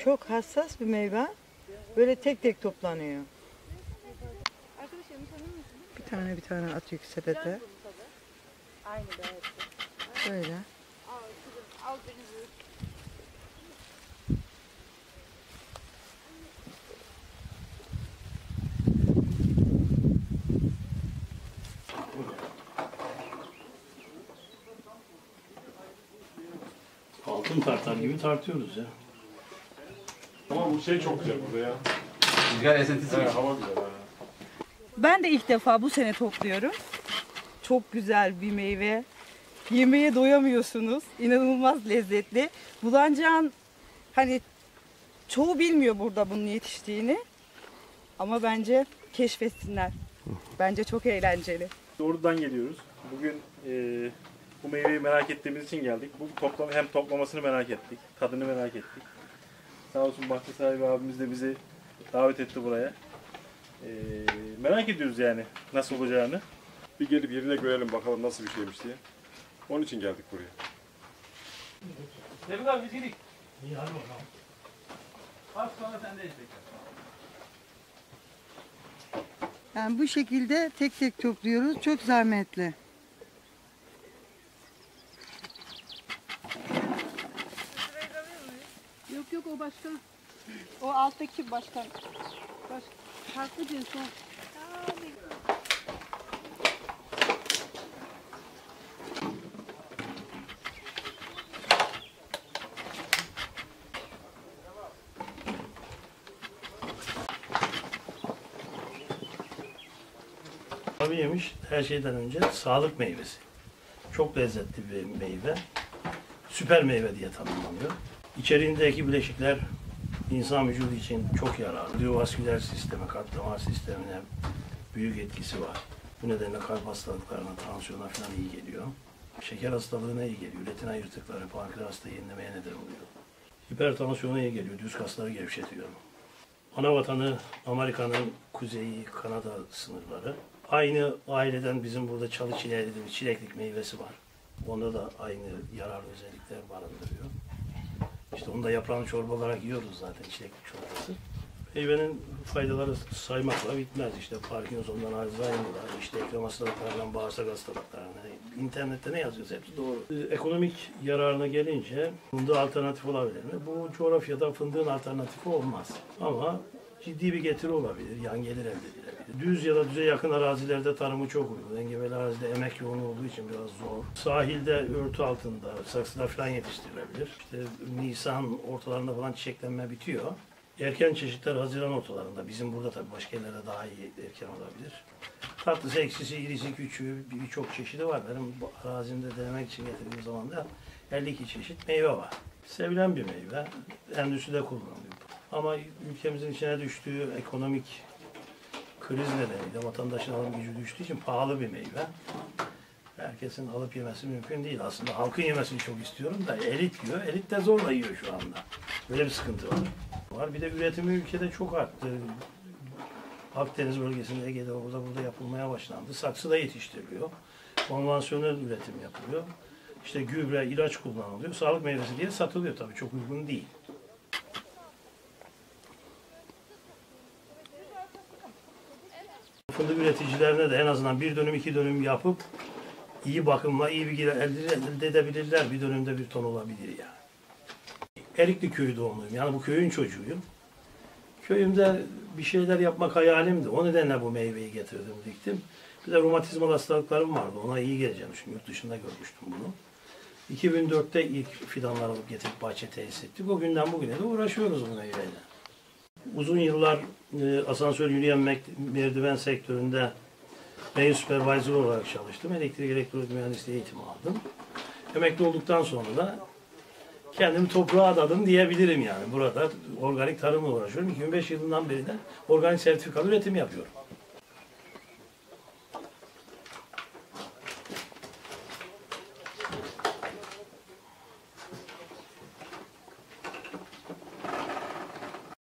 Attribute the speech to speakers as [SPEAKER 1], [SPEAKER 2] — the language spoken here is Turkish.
[SPEAKER 1] çok hassas bir meyve. Böyle tek tek toplanıyor. Bir tane atıyor ki sepete.
[SPEAKER 2] Aynı be.
[SPEAKER 1] Böyle.
[SPEAKER 2] Al beni.
[SPEAKER 3] Altın tartar gibi tartıyoruz ya.
[SPEAKER 4] Ama bu şey çok güzel burada ya.
[SPEAKER 5] Rüzgar esintisi.
[SPEAKER 4] Hava güzel ha.
[SPEAKER 6] Ben de ilk defa bu sene topluyorum. Çok güzel bir meyve. Yemeye doyamıyorsunuz. İnanılmaz lezzetli. Bulancağın hani çoğu bilmiyor burada bunun yetiştiğini. Ama bence keşfetsinler. Bence çok eğlenceli.
[SPEAKER 4] Doğrudan geliyoruz. Bugün bu meyveyi merak ettiğimiz için geldik. Hem toplamasını merak ettik, tadını merak ettik. Sağ olsun bahçe sahibi abimiz de bizi davet etti buraya. Merak ediyoruz yani nasıl olacağını.
[SPEAKER 7] Bir gelip yerine görelim bakalım nasıl bir şeymiş diye. Onun için geldik buraya.
[SPEAKER 5] Tebrik abi biz gidik.
[SPEAKER 3] İyi hadi bakalım.
[SPEAKER 5] Az sonra sendeyiz tekrar.
[SPEAKER 1] Yani bu şekilde tek tek topluyoruz. Çok zahmetli.
[SPEAKER 6] Yok yok o başka. O alttaki başka. Farklı cins o.
[SPEAKER 3] Tabii yemiş her şeyden önce sağlık meyvesi. Çok lezzetli bir meyve. Süper meyve diye tanımlanıyor. İçeriğindeki bileşikler insan vücudu için çok yararlı. Kardiyovasküler sisteme, kalp damar sistemine büyük etkisi var. Bu nedenle kalp hastalıklarına, tansiyona falan iyi geliyor. Şeker hastalığına iyi geliyor. Retina yırtıkları, pankreasta yenilemeye neden oluyor. Hipertansiyona iyi geliyor. Düz kasları gevşetiyor. Ana vatanı Amerika'nın kuzeyi, Kanada sınırları. Aynı aileden bizim burada çalı çileği dediğimiz çileklik meyvesi var. Onda da aynı yararlı özellikler barındırıyor. İşte onu da yaprağını çorba olarak yiyoruz zaten, çileklik çorbası. Meyvenin faydaları saymakla bitmez. İşte Parkinson'dan Alzheimer'lar, işte eklem hastalıklarından bağırsak hastalıklarına. İnternette ne yazıyorsa hepsi doğru. Ekonomik yararına gelince fındığı alternatif olabilir mi? Bu coğrafyada fındığın alternatifi olmaz. Ama ciddi bir getiri olabilir, yan gelir elde edilebilir. Düz ya da düze yakın arazilerde tarımı çok uygun. Engebeli arazide emek yoğun olduğu için biraz zor. Sahilde örtü altında, saksıda falan yetiştirilebilir. İşte Nisan ortalarında falan çiçeklenme bitiyor. Erken çeşitler Haziran ortalarında. Bizim burada tabii başka yerlerde daha iyi erken olabilir. Tatlısı, ekşisi, irisi, küçüğü birçok çeşidi var. Benim bu arazimde denemek için getirdiğim zaman da 52 çeşit meyve var. Sevilen bir meyve. Endüstride kullanılıyor. Ama ülkemizin içine düştüğü ekonomik kriz nedeniyle vatandaşın alım gücü düştüğü için pahalı bir meyve. Herkesin alıp yemesi mümkün değil. Aslında halkın yemesini çok istiyorum da elit yiyor. Elit de zorla yiyor şu anda. Böyle bir sıkıntı var. Bir de üretimi ülkede çok arttı. Akdeniz bölgesinde, Ege'de, orada burada yapılmaya başlandı. Saksıda yetiştiriliyor. Konvansiyonel üretim yapılıyor. İşte gübre, ilaç kullanılıyor. Sağlık meyvesi diye satılıyor tabii. Çok uygun değil. Fındık üreticilerine de en azından bir dönüm, iki dönüm yapıp iyi bakımla iyi bilgiler elde edebilirler. Bir dönümde bir ton olabilir yani. Erikli köyü doğumluyum. Yani bu köyün çocuğuyum. Köyümde bir şeyler yapmak hayalimdi. O nedenle bu meyveyi getirdim, diktim. Bir de romatizmal hastalıklarım vardı. Ona iyi geleceğini düşünüyorum. Yurt dışında görmüştüm bunu. 2004'te ilk fidanlar alıp getirip bahçe tesis ettik. O günden bugüne de uğraşıyoruz bu meyveyle. Uzun yıllar asansör yürüyen merdiven sektöründe main supervisor olarak çalıştım. Elektrik elektronik mühendisliği eğitimi aldım. Emekli olduktan sonra da kendimi toprağa adadım diyebilirim yani. Burada organik tarımla uğraşıyorum. 2005 yılından beri de organik sertifikalı üretim yapıyorum.